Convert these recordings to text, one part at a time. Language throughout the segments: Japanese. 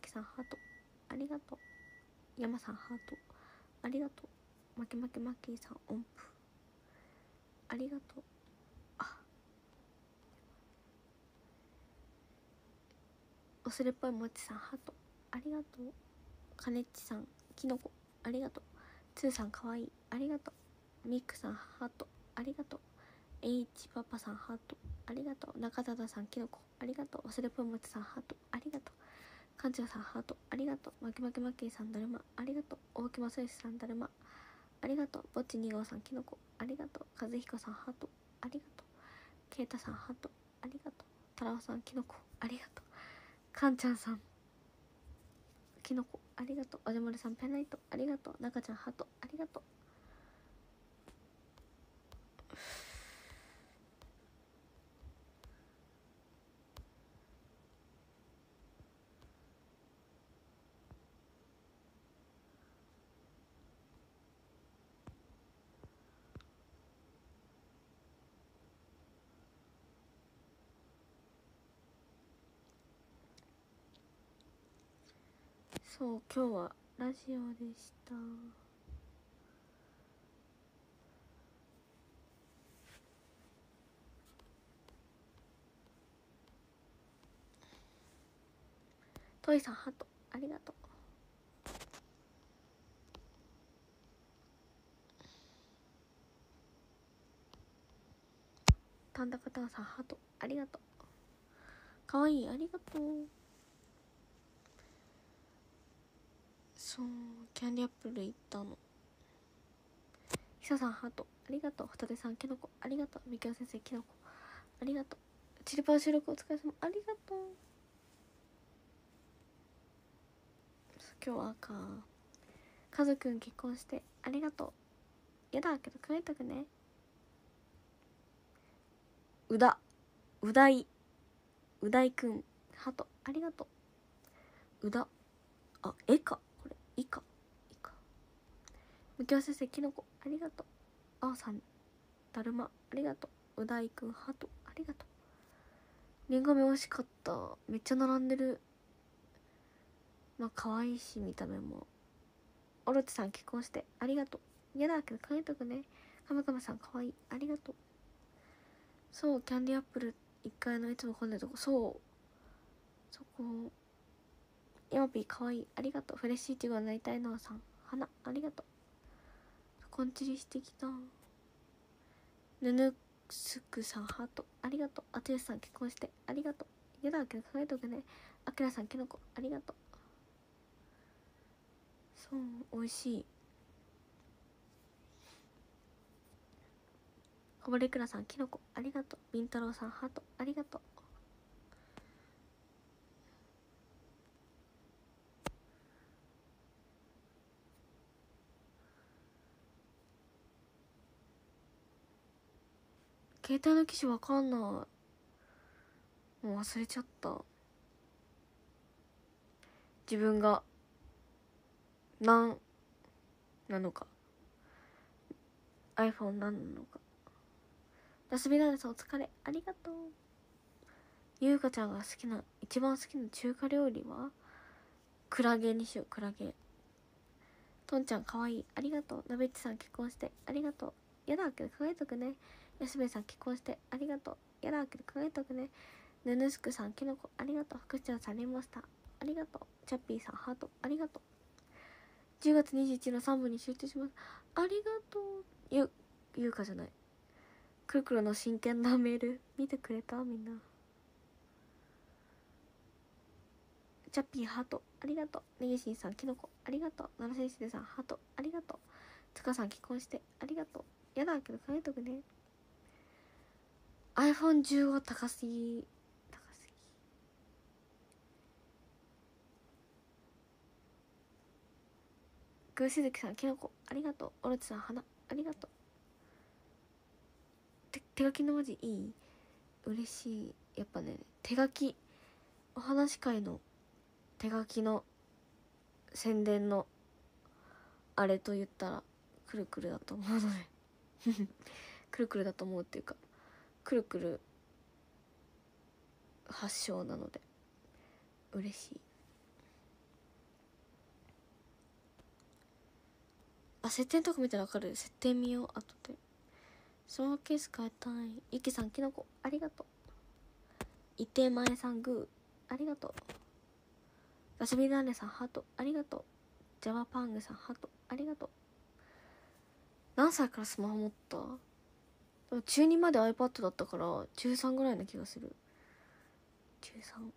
きさんハートありがとう。山さんハートありがとう。まきまきまきさん音符ありがとう。忘れっぽいもちさんハートありがとう。かねっちさんきのこありがとう。つーさんかわいいありがとう。ミックさんハートありがとう。H パパさんハートありがとう。中田さんきのこありがとう。忘れっぽいもちさんハートありがとう。かんちょうさんハートありがとう。まきまきまきさんだるまありがとう。大木まさよしさんだるまありがとう。ぼっち2号さんきのこありがとう。和彦さんハートありがとう。けいたさんハートありがとう。たらおさんきのこありがとう。かんちゃんさんきのこありがとう。おじまるさんペンライトありがとう。なかちゃんハートありがとう。そう今日はラジオでした。トイさんハートありがとう。たんだかたんさんハートありがとう。かわいいありがとう。そうキャンディアップル行ったの。ひささんハートありがとう。ふたてさんきのこありがとう。みきお先生きのこありがとう。チリパー収録お疲れ様ありがとう。今日はカズくん結婚してありがとう。やだけど考えたくね。うだいくんハートありがとう。うだ絵かこれいかみきお先生きのこありがとう。あおさんだるまありがとう。うだいくんハートありがとう。りんご飴美味しかった。めっちゃ並んでる。まあ可愛いし見た目も。オロチさん結婚してありがとう。嫌だけど考えとくね。カムカムさん可愛いありがとう。そうキャンディアップル1階のいつも混んでるとこそこヤマピー可愛いありがとう。フレッシュイチゴになりたいのはさん花ありがとう。こんちりしてきた。ぬぬすくさんハートありがとう。あつよしさん結婚してありがとう。嫌だけど考えとくね。あきらさんきのこありがとう。そう美味しい。こぼれいくらさんきのこありがとう。びんたろうさんハートありがとう。携帯の機種わかんない。もう忘れちゃった。自分が何なのか iPhone 何なのか。ラスビラーネさんお疲れありがとう。ゆうかちゃんが一番好きな中華料理はクラゲにしよう。クラゲ。とんちゃんかわいいありがとう。なべっちさん結婚してありがとう。やだけど考えとくね。やすべさん結婚してありがとう。やだけど考えとくね。ぬぬすくさんきのこありがとう。福ちゃんさんレモンスターありがとう。チャッピーさんハートありがとう。10月21日の3部に集中しますありがとう。ゆうかじゃない。くるくるの真剣なメール見てくれたみんな。チャッピーハートありがとう。ねぎしんさんきのこありがとう。奈良先生さんハートありがとう。つかさん結婚してありがとう。やだけど考えとくね。 iPhone15 高すぎ。ぐーしずきさんきのこありがとう。オロチさん花ありがとう。手書きの文字いい？嬉しい。やっぱね手書きお話会の手書きの宣伝のあれと言ったらくるくるだと思うのでくるくるだと思うっていうかくるくる発祥なので嬉しい。 あ、設定とか見たらわかる。設定見よう後で。スマホケース変えたい。ゆきさんきのこありがとう。一定前さんグーありがとう。ガシビダーネさんハートありがとう。ジャワパングさんハートありがとう。何歳からスマホ持った？でも中2まで iPad だったから中3ぐらいな気がする。中3。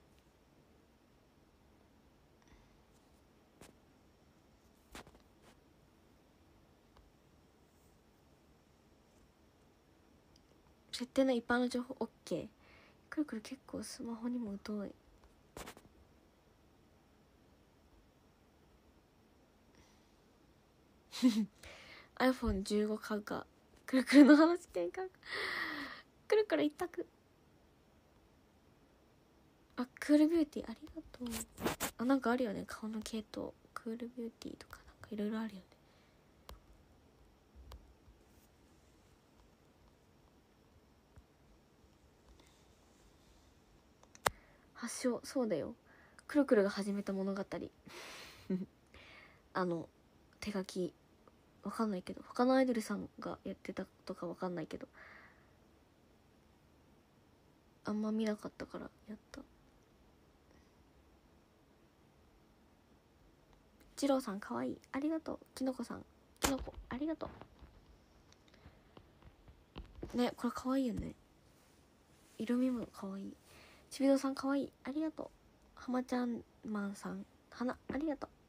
設定の一般の情報 OK。 くるくる結構スマホにも疎い。iPhone15 買うか。くるくるの話喧嘩。くるくる一択。あ、クールビューティーありがとう。あ、なんかあるよね、顔の系統。クールビューティーとかなんかいろいろあるよね。発祥、そうだよ。くるくるが始めた物語。手書きわかんないけど、他のアイドルさんがやってたとかわかんないけど、あんま見なかったからやった。一郎さんかわいいありがとう。きのこさんきのこありがとうね。これかわいいよね。色味もかわいい。ちびどさんかわいいありがとう。はまちゃんマンさん花ありがとう。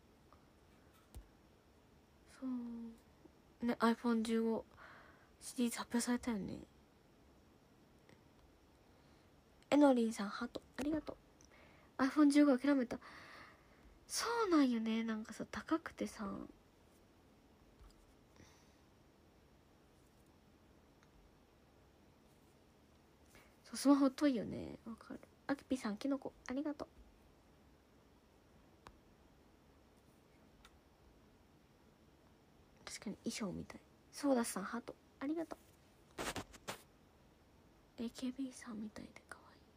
そうね、 iPhone15 シリーズ発表されたよね。えのりんさんハートありがとう。 iPhone15 諦めた。そうなんよね。なんかさ高くてさ、そうスマホ遠いよね。わかる。あきぴさんきのこありがとう。確かに衣装みたい。ソーダさんハートありがとう。 AKB さんみたいでかわいい。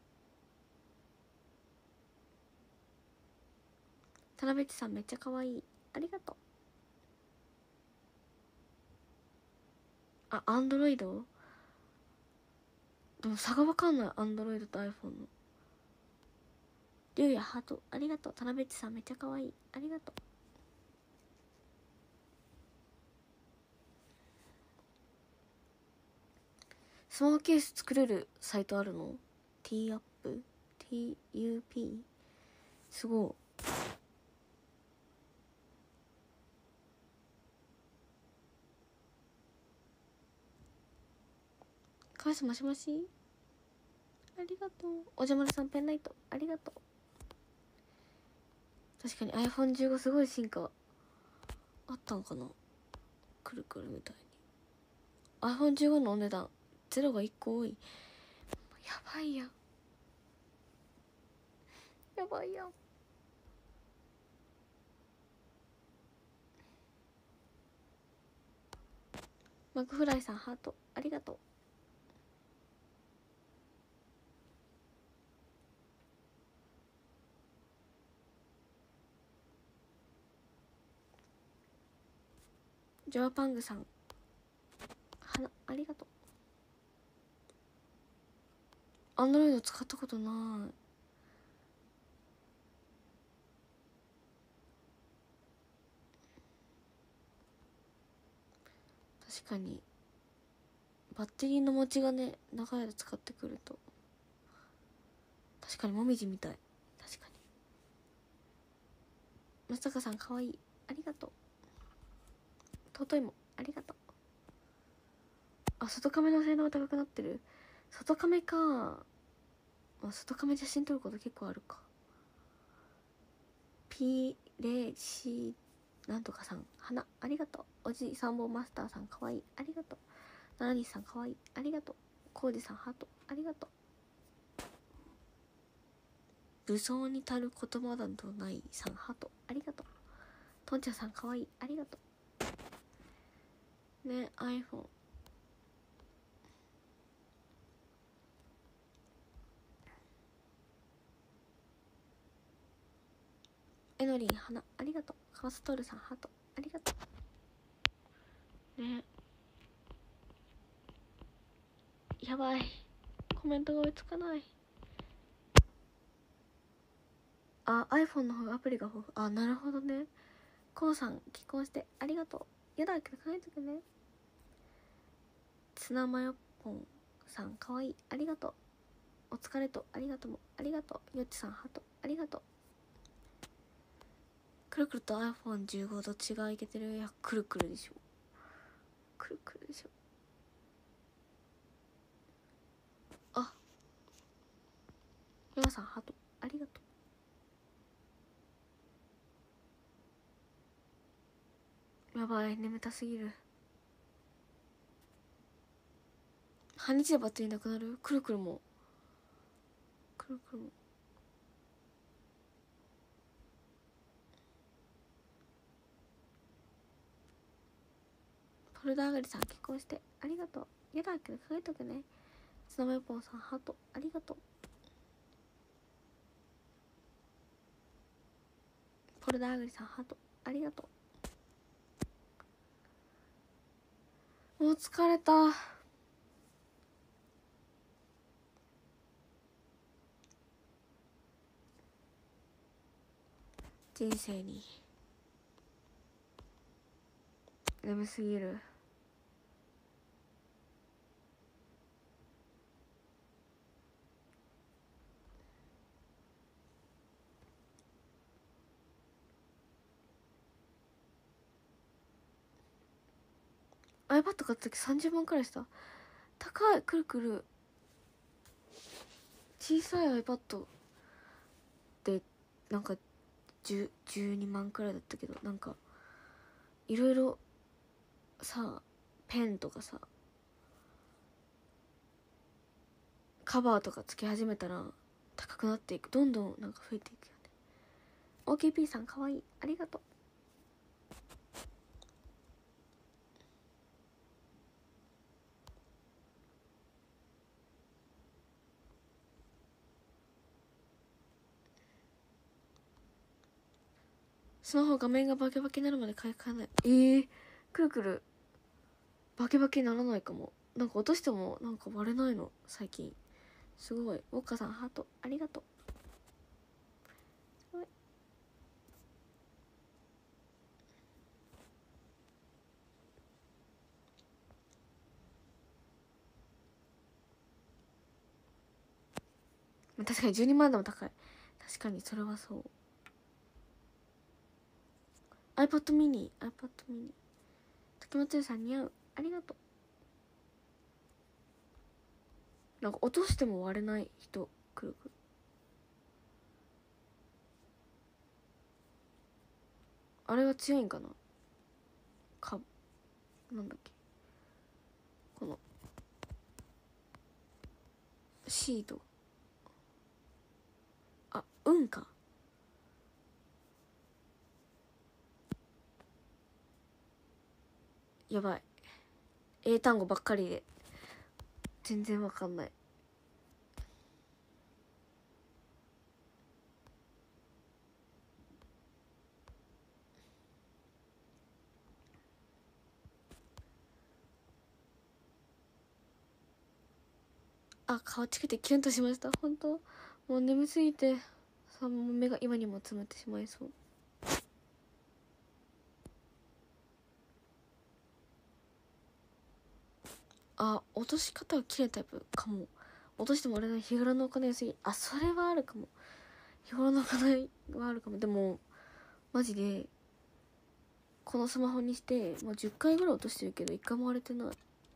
田辺地さんめっちゃかわいいありがとう。あ、アンドロイドでも差が分かんない。アンドロイドと iPhone の。りゅうやハートありがとう。田辺地さんめっちゃかわいいありがとう。スマホケース作れるサイトあるの？ T アップ TUP すごい。かわいもしもしありがとう。おじゃまるさんペンライトありがとう。確かに iPhone15 すごい進化あったんかな。くるくるみたいに iPhone15 のお値段ゼロが1個多い。やばいやんやばいやん。マクフライさんハートありがとう。ジョアパングさん花ありがとう。アンドロイド使ったことない。確かにバッテリーの持ちがね長い間使ってくると。確かにもみじみたい。確かに。松坂さんかわいいありがとう。尊いもありがとう。あ、外カメの性能が高くなってる。外カメか。まあ、外カメ写真撮ること結構あるか。ピレシなんとかさん花ありがとう。おじさんぼマスターさんかわいいありがとう。ナナニさんかわいいありがとう。コウジさんハートありがとう。武装に足る言葉などないさんハートありがとう。とんちゃんさんかわいいありがとうね。 iPhoneえのりん花ありがとう。カワストールさんハートありがとう。 ね。やばい、コメントが追いつかない。あ、iPhone の方がアプリが豊富。あ、なるほどね。こうさん結婚してありがとう。やだけど考えてくね。ツナマヨポンさんかわいい、ありがとう。お疲れとありがとうもありがとう。よっちさんハートありがとう。くるくると iPhone15 どっちがいけてる？いや、くるくるでしょ。くるくるでしょ。あ、皆さんハートありがとう。やばい、眠たすぎる。半日でバッテリーなくなる？くるくるもくるくるも。ポルダー上がりさん結婚してありがとう。やだけど考えとくね。ツナマヨポンさんハートありがとう。ポルダー上がりさんハートありがとう。もう疲れた。人生に眠すぎる。iPad 買った時30万くらいした。高い。くるくる。小さい iPad でなんか12万くらいだったけど、なんかいろいろさ、ペンとかさ、カバーとかつけ始めたら高くなっていく。どんどんなんか増えていくよね。 OKP さんかわいい、ありがとう。スマホ画面がバケバケになるまで買い替えない。くるくるバケバケにならないかも。なんか落としてもなんか割れないの最近。すごい。ウォッカさんハートありがとう。すごい。確かに12万でも高い。確かにそれはそう。 iPad mini 時松さん似合う、ありがとう。なんか落としても割れない人。くるくる。あれが強いんかな。なんだっけ、このシート。あ、うんか。やばい、英単語ばっかりで全然わかんない。あ、顔チクってキュンとしました。本当もう眠すぎてさ、もう目が今にもつむってしまいそう。あ、落とし方は綺麗タイプかも。落としてもあれだ、日頃のお金安い。あ、それはあるかも。日頃のお金はあるかも。でもマジでこのスマホにしてもう10回ぐらい落としてるけど1回も割れてない。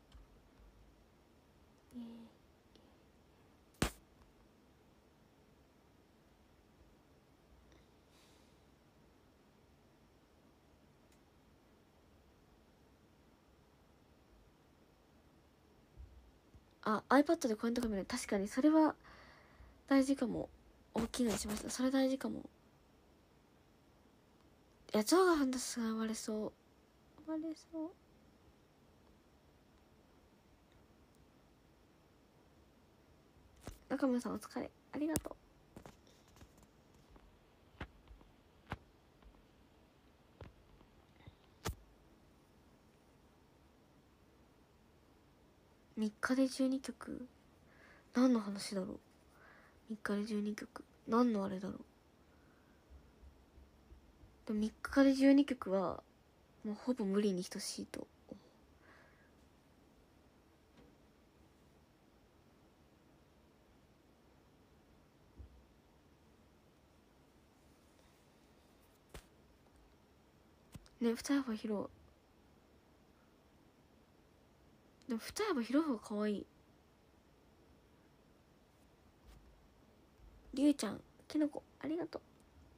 あ、iPad でコメントが見れる。確かにそれは大事かも。大きいのにしました。それ大事かも。いや、象が踏んだすが割れそう。割れそう。中村さんお疲れ、ありがとう。 3日で12曲何の話だろう。3日で12曲何のあれだろう。でも3日で12曲はもうほぼ無理に等しいと思うね。二重幅広い。でも二重幅広い方が可愛い。りゅうちゃんきのこありがとう。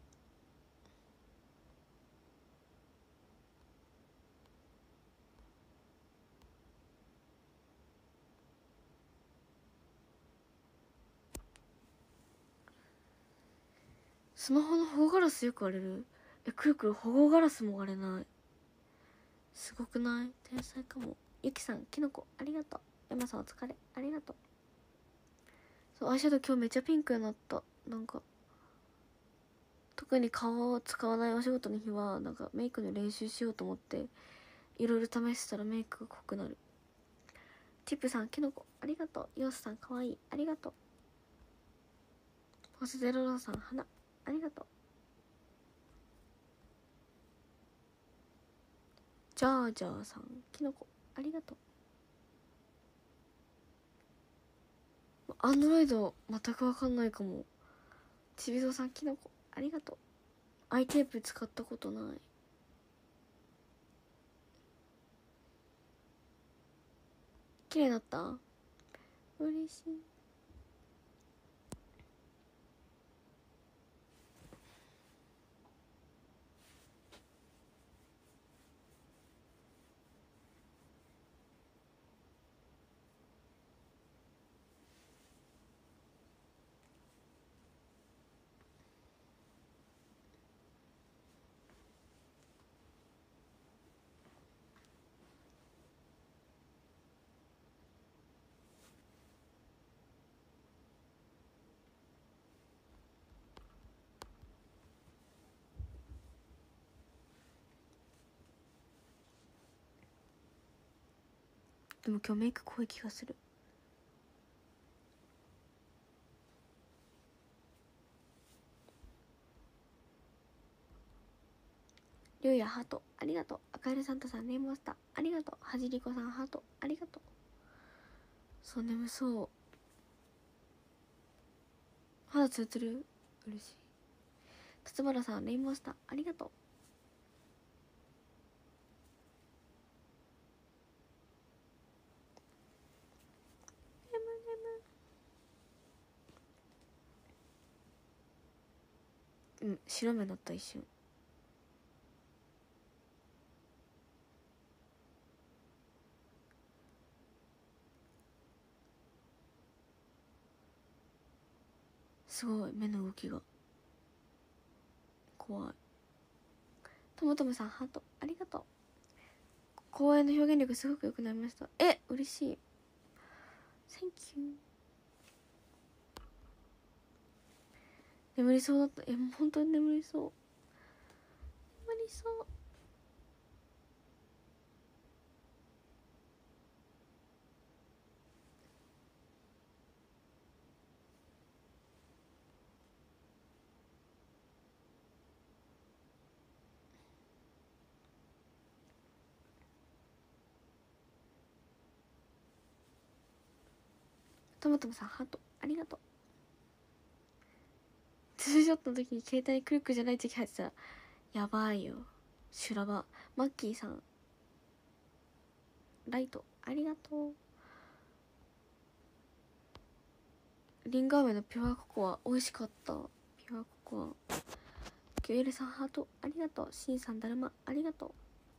スマホの保護ガラスよく割れる。くるくる保護ガラスも割れない。すごくない？天才かも。ゆきさんきのこありがとう。山さんお疲れありがとう。そうアイシャドウ今日めっちゃピンクになった。なんか特に顔を使わないお仕事の日はなんかメイクの練習しようと思っていろいろ試したらメイクが濃くなる。チップさんきのこありがとう。ヨースさんかわいいありがとう。星ゼロロさん花ありがとう。ジャージャーさんきのこありがとう。アンドロイド全く分かんないかも。ちびぞうさんきのこありがとう。アイテープ使ったことない。綺麗になった？嬉しい。でも今日メイク濃い気がする。りゅうやハートありがとう。赤色サンタさんネームマスターありがとう。はじりこさんハートありがとう。そう眠そう。肌つるつる嬉しい。辰原さんネームマスターありがとう。眠眠。うん白目になった一瞬。すごい目の動きが怖い。ともともさんハートありがとう。公演の表現力すごく良くなりました。嬉しい。Thank you。眠りそうだった。もう本当に眠りそう。眠りそう。ともともさんハートありがとう。ツーショットの時に携帯クリックじゃない時入ってたらやばいよ。修羅場。マッキーさんライトありがとう。リンゴ飴のピュアココア美味しかった。ピュアココア。キュエルさんハートありがとう。シンさんだるまありがとう。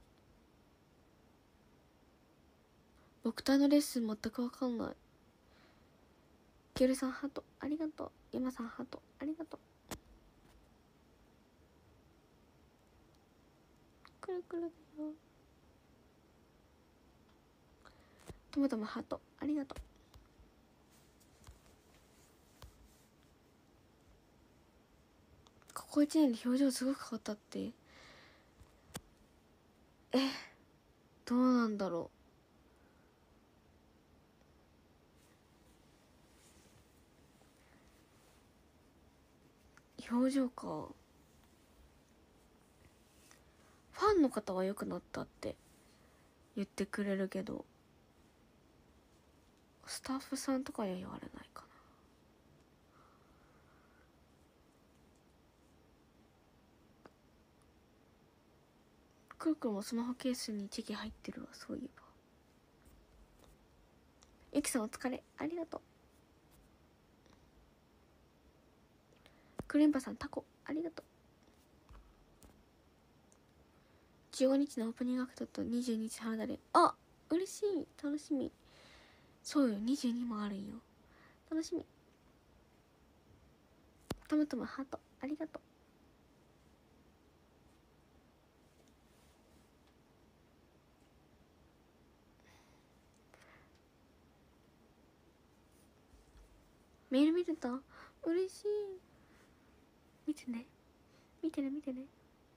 僕体のレッスン全く分かんない。キュエルさんハートありがとう。ヤマさんハートありがとう。くるくるだよ。ともともハートありがとう。ここ1年で表情すごく変わったって。どうなんだろ表情か。ファンの方は良くなったって言ってくれるけど、スタッフさんとかには言われないかな。くるくるもスマホケースにチェキ入ってるわ、そういえば。ゆきさんお疲れ、ありがとう。クレンパさんタコ、ありがとう。15日のオープニングアクトと22日ハードで、あ、嬉しい、楽しみ。そうよ、22もあるんよ、楽しみ。トムトムハート、ありがとう。メール見てた？嬉しい。見てね、見てね、見てね。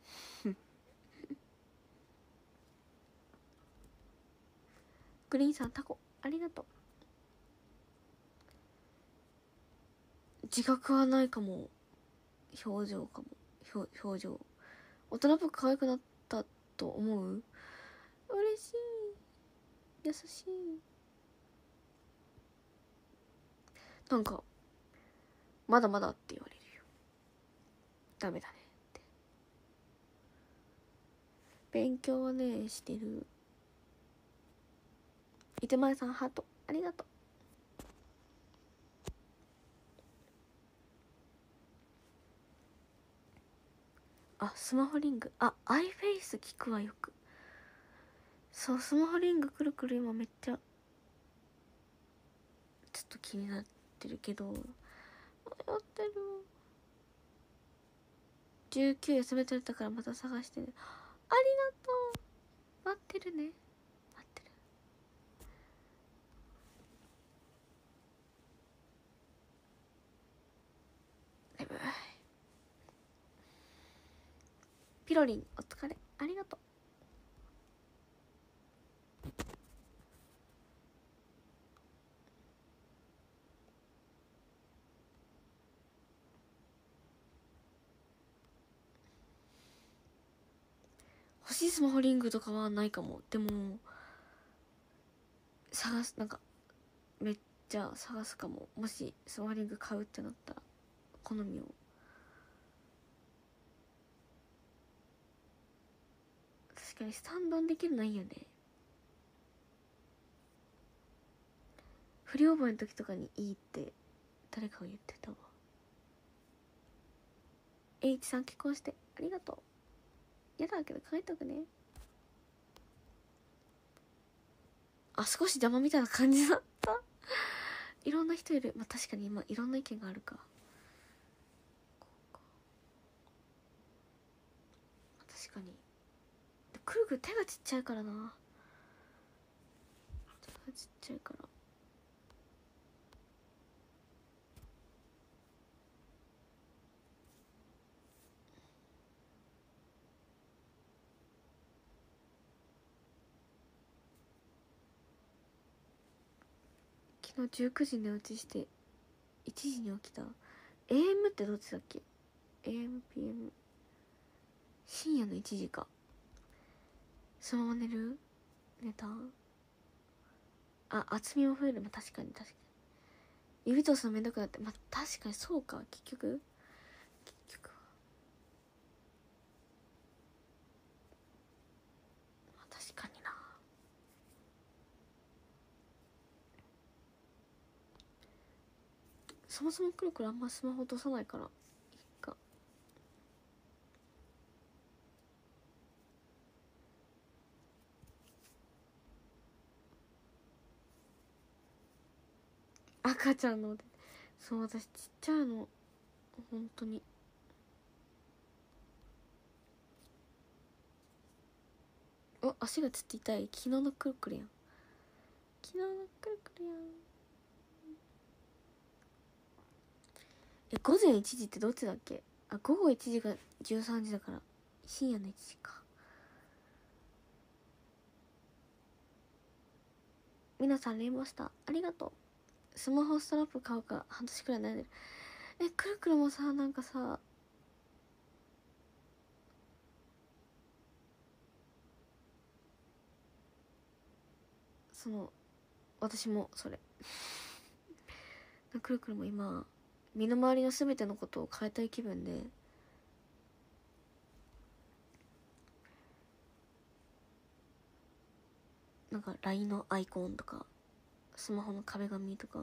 グリーンさんタコ、ありがとう。自覚はないかも。表情かも。表情大人っぽく可愛くなったと思う？嬉しい、優しい。なんかまだまだって言われるよ。ダメだねって。勉強はねしてる。いてまえさんハート、ありがとう。あ、スマホリング、あ、アイフェイス聞くわよく。そう、スマホリングくるくる今めっちゃちょっと気になってるけど、やってる。19休めとれたからまた探してね。ありがとう、待ってるね、待ってる。眠い。ピロリンお疲れ、ありがとう。欲しいスマホリングとかはないかも。でも探す、なんかめっちゃ探すかも。もしスマホリング買うってなったら好みを。確かにスタンドにできるのいいよね。不良覚えの時とかにいいって誰かが言ってたわ。H さん結婚してありがとう。やだけど書いとくね。あ、少し邪魔みたいな感じだった。いろんな人いる。まあ確かに今いろんな意見があるか。確かにくるくる手がちっちゃいからな。手がちっちゃいから。昨日19時寝落ちして1時に起きた。 AM ってどっちだっけ？ AMPM 深夜の1時か。そのまま寝る？寝た？あ、厚みも増える。まあ、確かに確かに指通すのめんどくなって。まあ確かにそうか。結局はまあ確かにな。そもそもくるくるあんまスマホ落とさないからいいか。赤ちゃんので、そう私ちっちゃいの本当に。お、足がつって痛い。昨日のくるくるやん、昨日のくるくるやん。午前1時ってどっちだっけ？あ、午後1時が13時だから深夜の1時か。皆さんレインボースターありがとう。スマホストラップ買うか半年くらい悩んでる。くるくるもさ、なんかさ、 私もそれくるくるも今身の回りの全てのことを変えたい気分で、なんか LINE のアイコンとかスマホの壁紙とか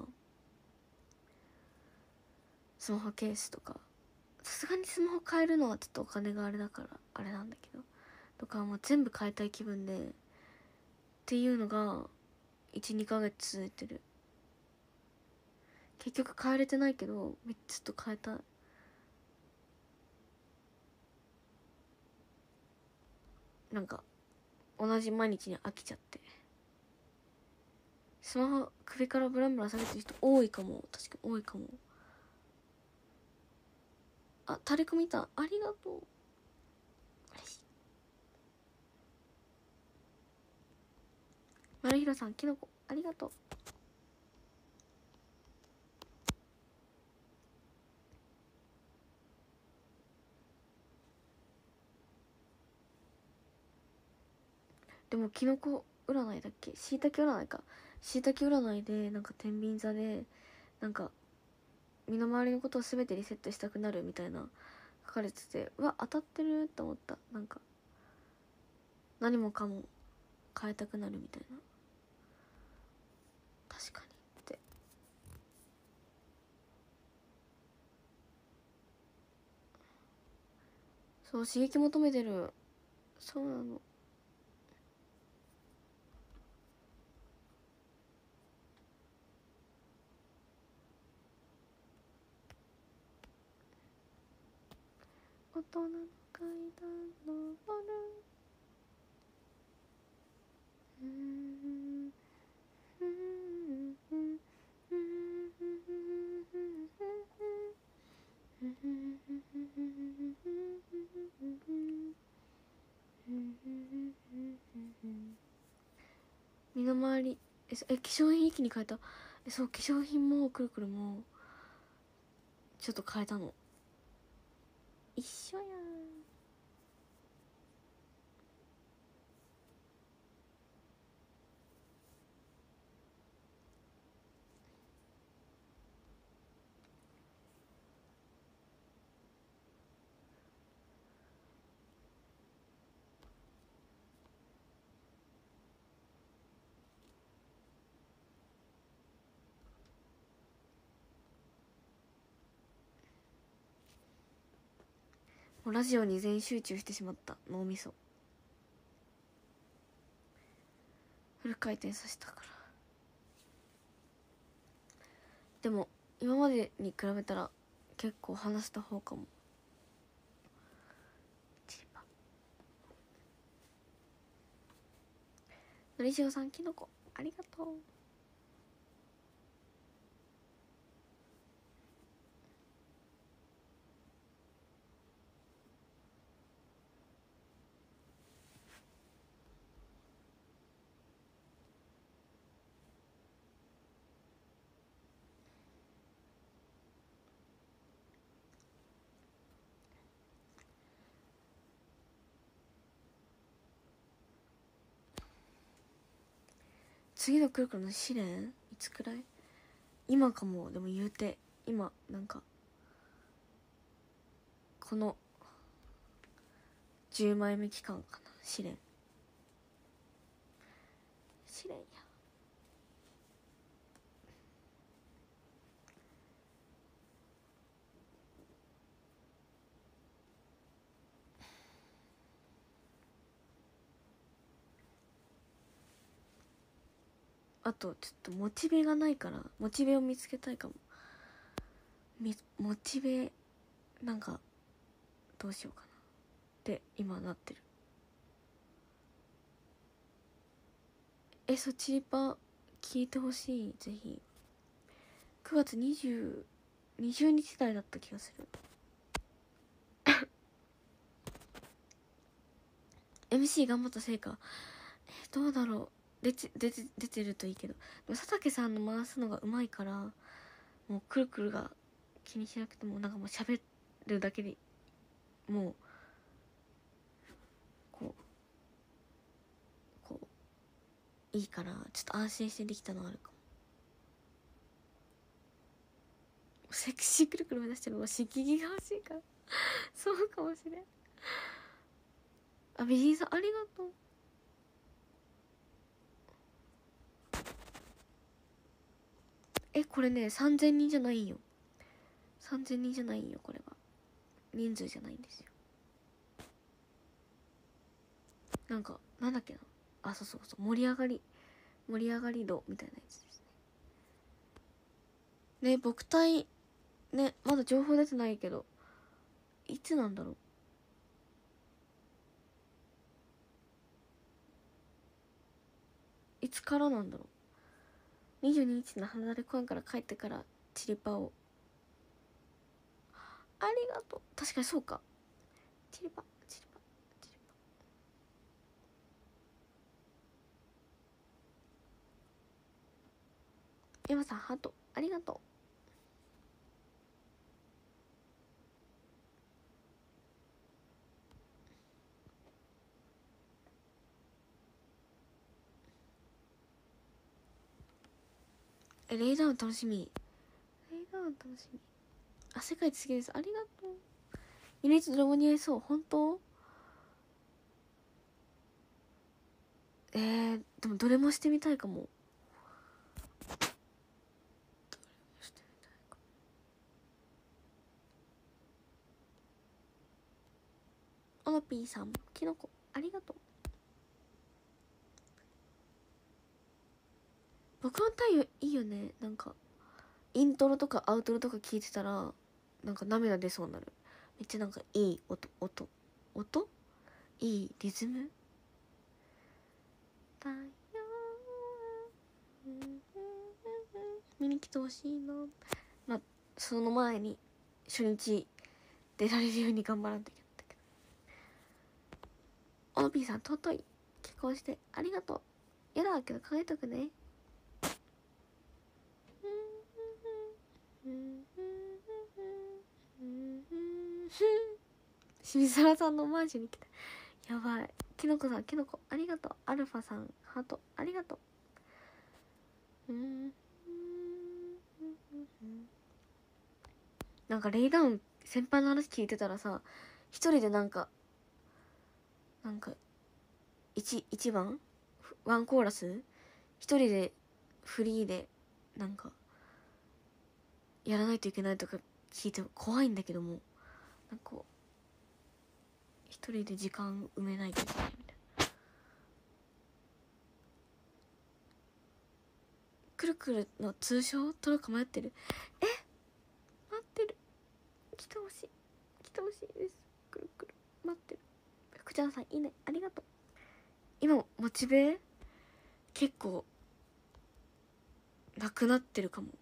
スマホケースとか、さすがにスマホ変えるのはちょっとお金があれだからあれなんだけどとかもう全部変えたい気分でっていうのが 1,2 ヶ月続いてる。結局変えれてないけどずっと変えたい。なんか同じ毎日に飽きちゃって、スマホ首からブランブラン下げてる人多いかも。確かに多いかも。あ、タレコ見た、ありがとう。嬉しい。丸弘さん、キノコありがとう。でもキノコ占いだっけ、しいたけ占いか、しいたけ占いでなんか天秤座でなんか身の回りのことを全てリセットしたくなるみたいな書かれてて、うわ当たってると思った。なんか何もかも変えたくなるみたいな。確かにって。そう、刺激求めてる。そうなの。大人の階段登る。身の回り化粧品一気に変えた。そう、化粧品もくるくるもちょっと変えたの。一緒やん。もうラジオに全集中してしまった。脳みそフル回転させたから。でも今までに比べたら結構話した方かも。のりしおさん、きのこありがとう。次のくるくるの試練いつくらい？今かも。でも言うて今なんかこの10枚目期間かな。試練や。あとちょっとモチベがないから、モチベを見つけたいかも。モチベなんかどうしようかなって今なってる。そチーパー聞いてほしい。ぜひ。9月20日台だった気がする。MC 頑張った成果、どうだろう。出てるといいけど。でも佐竹さんの回すのがうまいから、もうくるくるが気にしなくても、なんかもう喋るだけでもうこういいからちょっと安心してできたのあるかも。セクシーくるくる目指してるのは刺激が欲しいからそうかもしれん。あ、美人さんありがとう。これね3000人じゃないんよ。3000人じゃないんよ。これは人数じゃないんですよ。なんかなんだっけな、あ、そうそうそう、盛り上がり度みたいなやつですね。ね、僕隊ね、まだ情報出てないけどいつなんだろう。いつからなんだろう。22日の花だれ公園から帰ってからチリパを。ありがとう。確かにそうか。チリパ。山さんハートありがとう。レイダウン楽しみ。あ、世界一好きです。ありがとう。ユニットドラマに合いそう。本当？でもどれもしてみたいかも。オノピーさんキノコありがとう。僕の太陽いいよね。なんかイントロとかアウトロとか聞いてたらなんか涙出そうになる。めっちゃなんかいい音いいリズム。太陽見に来てほしいな。まあその前に初日出られるように頑張らんといけないんだけど。オノピーさん尊い結婚してありがとう。やだけど考えとくね。清水原さんのオマージュに来た。やばい。きのこさんきのこありがとう。アルファさんハートありがとう。なんかレイダウン先輩の話聞いてたらさ、一人でなんか一番ワンコーラス一人でフリーでなんかやらないといけないとか聞いて怖いんだけども、なんか一人で時間埋めないといけないみたいな。くるくるの通称取るか迷ってる。待ってる。来てほしいです。くるくる待ってる。福ちゃんさんいいねありがとう。今モチベ結構なくなってるかも。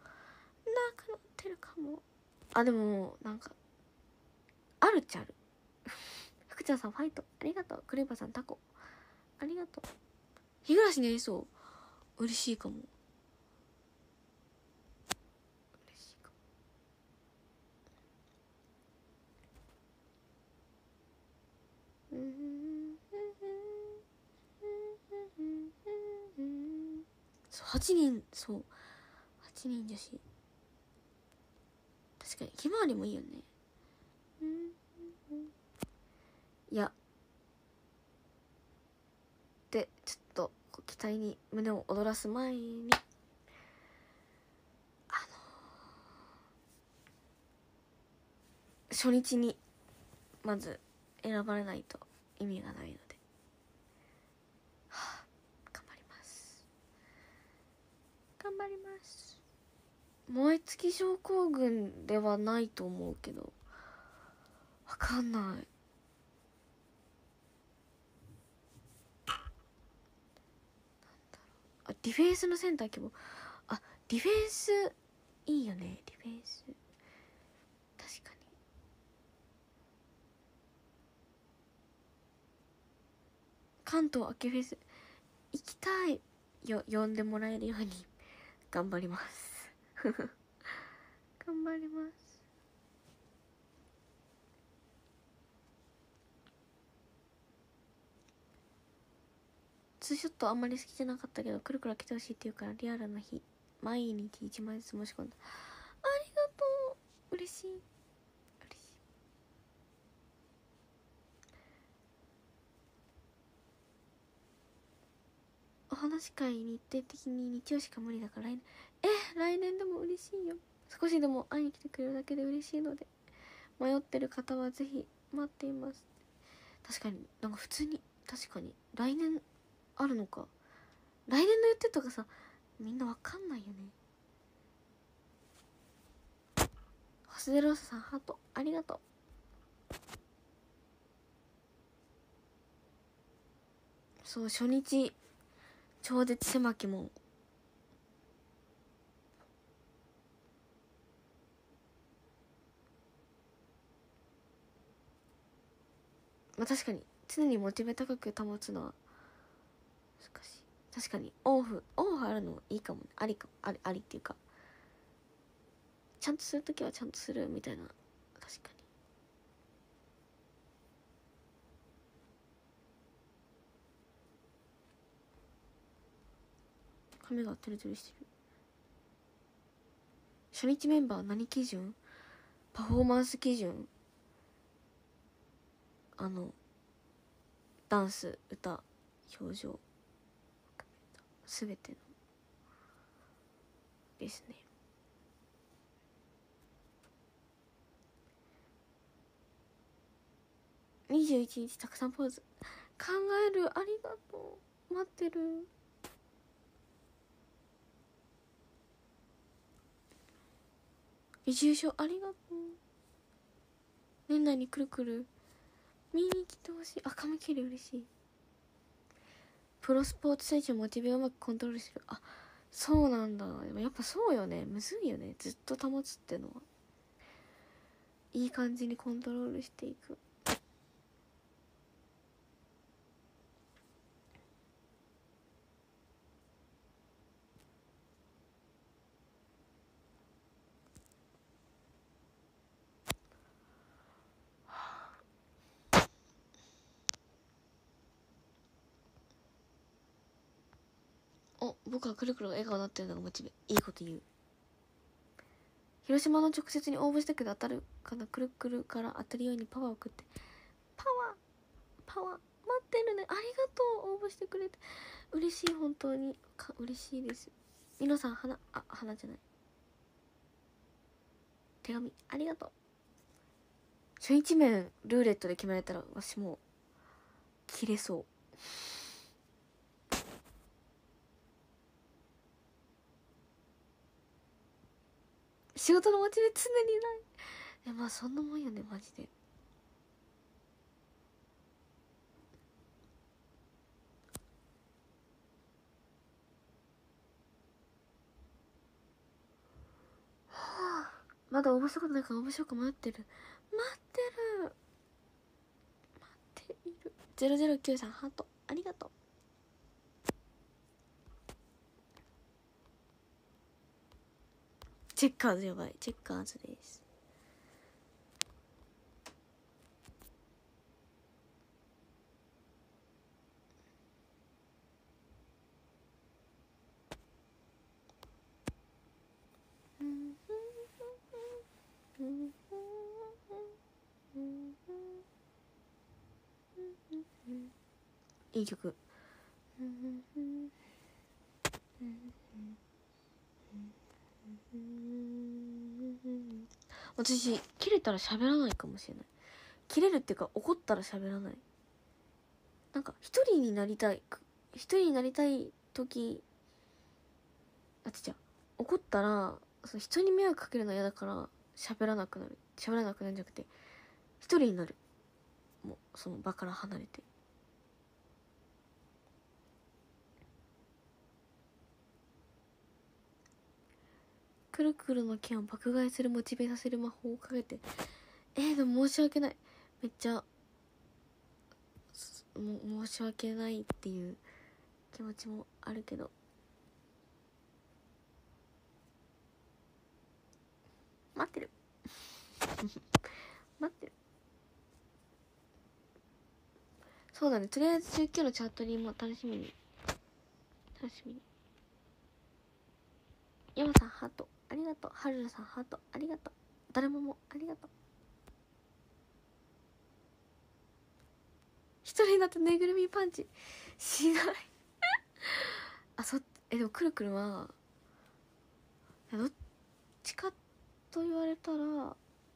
あ、でもなんかあるっちゃある。福ちゃんさんファイトありがとう。クレバさんタコありがとう。日暮らしに合いそう。嬉しいかも。そう8人、そう8人女子。確かにひまわりもいいよね。いやでちょっと期待に胸を躍らす前に初日にまず選ばれないと意味がないので、頑張ります。燃え尽き症候群ではないと思うけどわかんない。あ、ディフェンスのセンター希望。あ、ディフェンスいいよね。ディフェンス確かに。関東秋フェス行きたいよ。呼んでもらえるように頑張ります頑張ります。 ツーショットあんまり好きじゃなかったけど、くるくる来てほしいって言うからリアルな日毎日1枚ずつ申し込んだ。ありがとう、嬉しい嬉しい。お話し会日程的に日曜しか無理だから来年でも嬉しいよ。少しでも会いに来てくれるだけで嬉しいので、迷ってる方はぜひ待っています。確かになんか普通に、確かに来年あるのか、来年の予定とかさみんなわかんないよね。ホスデローサさんハートありがとう。そう、初日超絶狭き門。まあ確かに常にモチベ高く保つのは難しい。確かにオフあるのいいかもね。ありかも、ありっていうか、ちゃんとするときはちゃんとするみたいな。確かに髪がトゥルトゥルしてる。初日メンバー何基準？パフォーマンス基準？ダンス、歌、表情、すべてのですね。21日たくさんポーズ考える。ありがとう、待ってる。移住所ありがとう。年内にくるくる見に来てほしい。あ、髪切り嬉しい。プロスポーツ選手モチベをうまくコントロールする。あ、そうなんだ。でもやっぱそうよね、むずいよね、ずっと保つってのは。いい感じにコントロールしていく。お、僕はくるくるが笑顔になってるのがモチベ。いいこと言う。広島の直接に応募したけど当たるかな。くるくるから当たるようにパワー送って。パワー待ってるね。ありがとう、応募してくれて嬉しい。本当に嬉しいです。みのさん、花じゃない、手紙ありがとう。初日面ルーレットで決められたら私もう切れそう。仕事のモチベ常にない。まあそんなもんよねマジで。はあ、まだ応募したことないから応募しようか迷ってる。待っている。009さんハートありがとう。チェッカーズやばい、チェッカーズです。いい曲。私切れたら喋らないかもしれない。切れるっていうか怒ったら喋らない。なんか一人になりたい時、怒ったらその人に迷惑かけるのは嫌だから喋らなくなるんじゃなくて、一人になる。もうその場から離れて。くるくるの剣を爆買いするモチベさせる魔法をかけて。でも申し訳ない。めっちゃ申し訳ないっていう気持ちもあるけど、待ってる待ってる。そうだね、とりあえず19のチャートリーも楽しみに楽しみに。山さんハートありがとう。はるるさんハートありがとう。誰もありがとう。一人だとぬいぐるみパンチしないあ、でもくるくるはどっちかと言われたら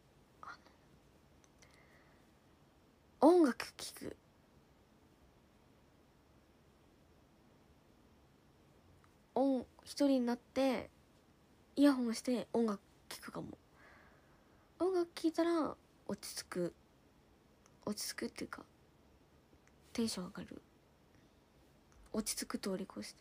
音楽聴く。一人になってイヤホンして音楽聴くかも。音楽聴いたら落ち着くっていうかテンション上がる。落ち着く通り越して。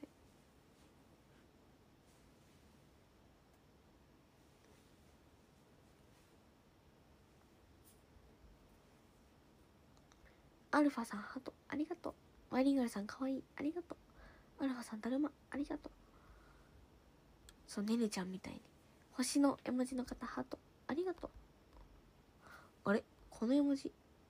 アルファさんハートありがとう。ワイリンガルさんかわいいありがとう。アルファさんだるまありがとう。そうねねちゃんみたいに星の絵文字の方ハートありがとう。あれこの絵文字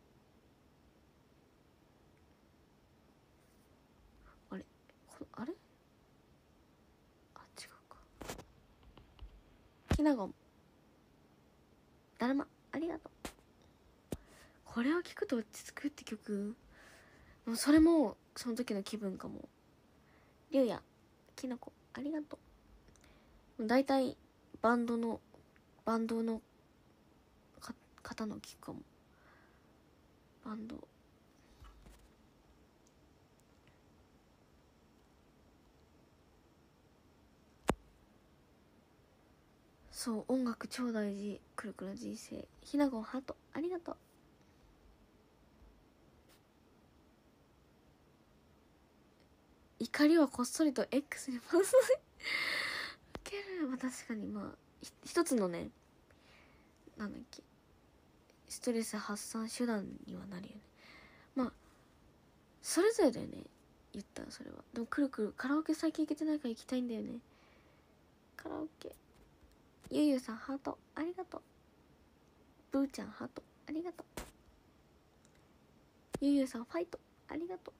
あれあれあ違うか。ひなごんだるまありがとう。これを聞くと落ち着くって曲もうそれもその時の気分かも。りゅうやきなこありがとう。だいたいバンドの方の聞くかも。バンドそう音楽超大事。くるくる人生。ひなごんハートありがとう。怒りはこっそりと X にパスウケる。まあ確かにまあ一つのねなんだっけストレス発散手段にはなるよね。まあそれぞれだよね言ったら。それはでもくるくるカラオケ最近行けてないから行きたいんだよね。カラオケ。ゆうゆうさんハートありがとう。ブーちゃんハートありがとう。ゆうゆうさんファイトありがとう。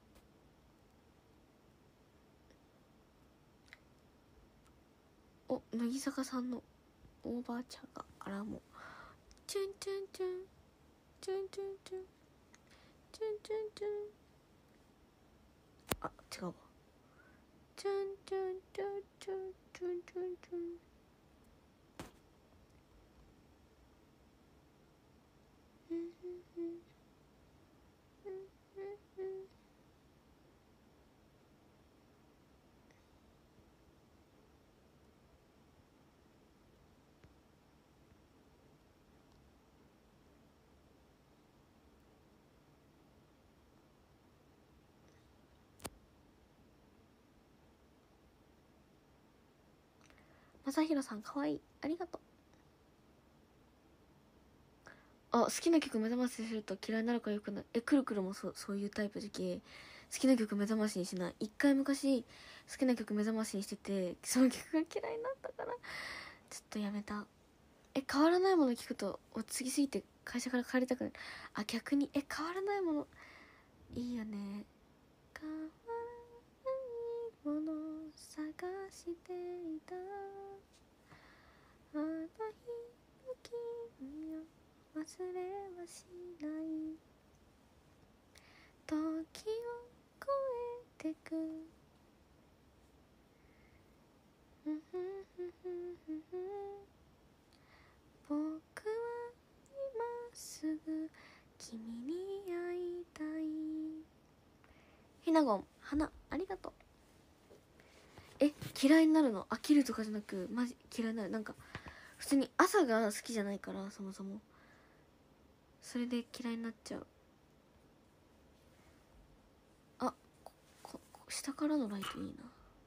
お乃木坂さんのオーバーチャーがあらもうチュンチュンチュンチュンチュンチュンチュンチュンチュン。あ違うわ。チュンチュンチュンチュンチュンチュンチュン。まさひろさんかわいいありがとう。あ好きな曲目覚ましにすると嫌いになるからよくない。くるくるもそういうタイプ時期好きな曲目覚ましにしない。一回昔好きな曲目覚ましにしててその曲が嫌いになったからちょっとやめた。変わらないもの聞くと落ち着きすぎて会社から帰りたくない。あ逆に変わらないものいいよね。変わらないもの探していたあの日の君を忘れはしない時を超えてく僕は今すぐ君に会いたい。ひなごん花ありがとう。嫌いになるの飽きるとかじゃなくマジ嫌いになる。なんか普通に朝が好きじゃないからそもそもそれで嫌いになっちゃう。あ下からのライトいいな。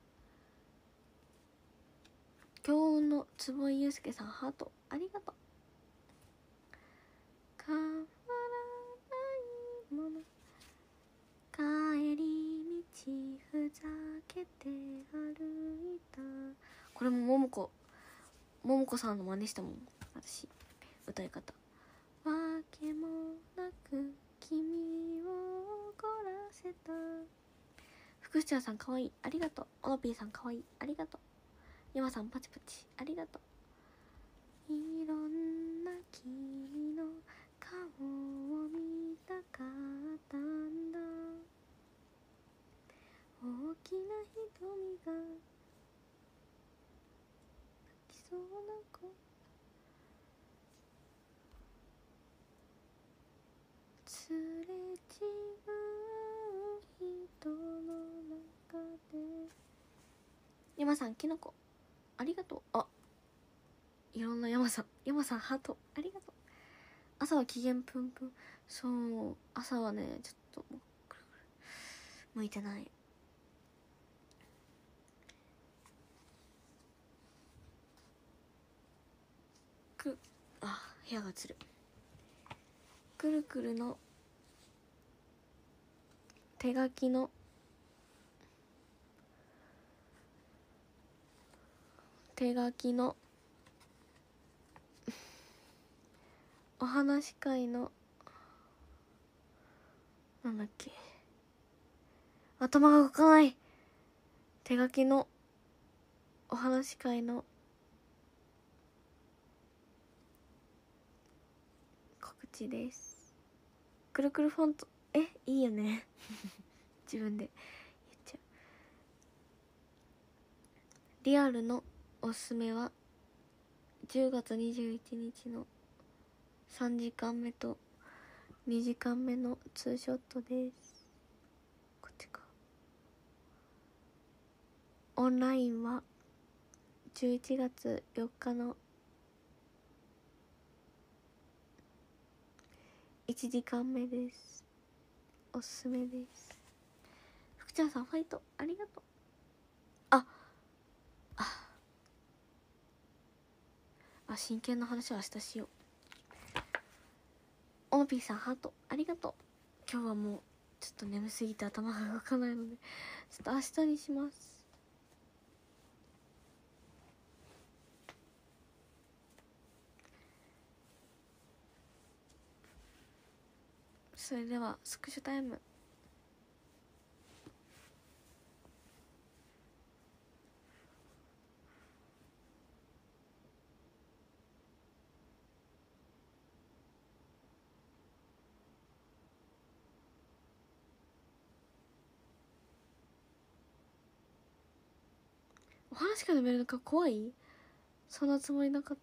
強運の坪井祐介さんハートありがとう。変わらないもの帰り道ふざけて歩いた。これももこさんの真似したもん私歌い方。わけもなく君を怒らせた福士さんかわいい、ありがとう。オノピーさんかわいい、ありがとう。山さんパチパチ、ありがとう。いろんな君の顔を見たかったんだ、大きな瞳が泣きそうな子、すれ違う人の中で。山さんきのこありがとう。あ、いろんな山さんハートありがとう。朝は機嫌ぷんぷん。そう、朝はねちょっともうくるくる向いてない。部屋が映る。くるくるの手書きのお話し会のなんだっけ、頭が動かない。手書きのお話し会の告知です。くるくるフォントいいよね自分で言っちゃう。リアルのおすすめは10月21日の3時間目と2時間目のツーショットです。こっちか。オンラインは11月4日の1時間目です。おすすめです。福ちゃんさんファイトありがとう。真剣な話は明日しよう。オノピーさんハートありがとう。今日はもうちょっと眠すぎて頭が動かないのでちょっと明日にします。それではスクショタイム。お話から見るのか怖い。そんなつもりなかった。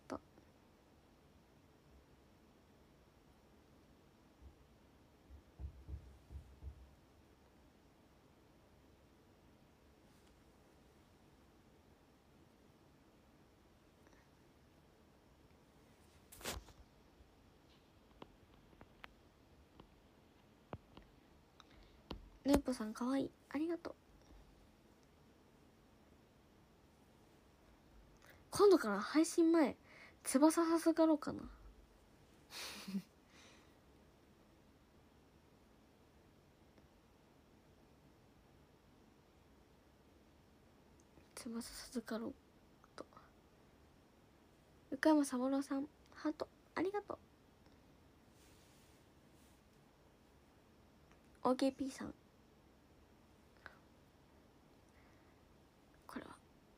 ヌーポさんかわいいありがとう。今度から配信前翼授かろうかな翼授かろうと。横山三郎さんハートありがとう。 OKP さんこれは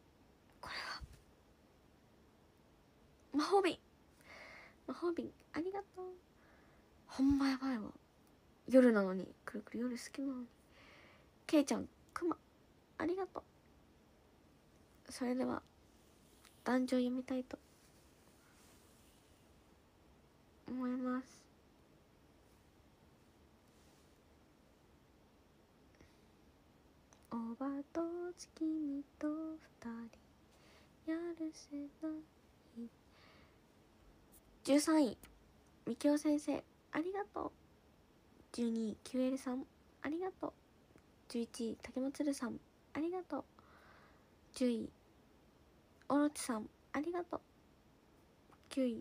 魔法瓶ありがとう。ほんまやばいわ。夜なのにくるくる夜好きなのに。けいちゃんくまありがとう。それでは壇上読みたいと思います。おばと君と二人やるせない13位みきお先生ありがとう。12位キュエルさんありがとう。11位竹松るさんありがとう。10位オロチさんありがとう。9位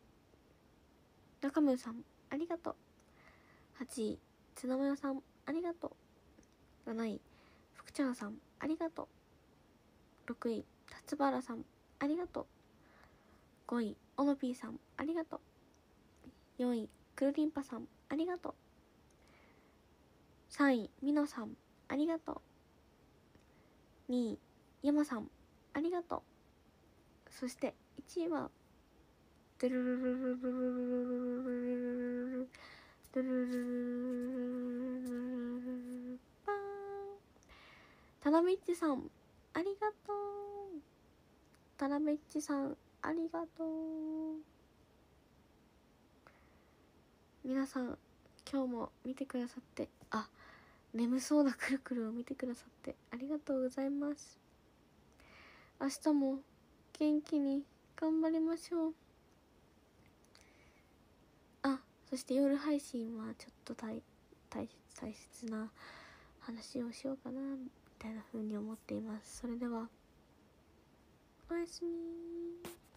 中村さんありがとう。8位つなもよさんありがとう。7位福ちゃんさんありがとう。6位辰原さんありがとう。5位オノピーさんありがとう。4位くるりんぱさんありがとう。3位みのさんありがとう。 2位山さんありがとう。そして1位はドゥルルルルルルルルルルルルルルパーン。タナビッチさんありがとう。タナビッチさんありがとう。皆さん今日も見てくださって、眠そうなくるくるを見てくださってありがとうございます。明日も元気に頑張りましょう。そして夜配信はちょっと大切な話をしようかなみたいな風に思っています。それではおやすみ。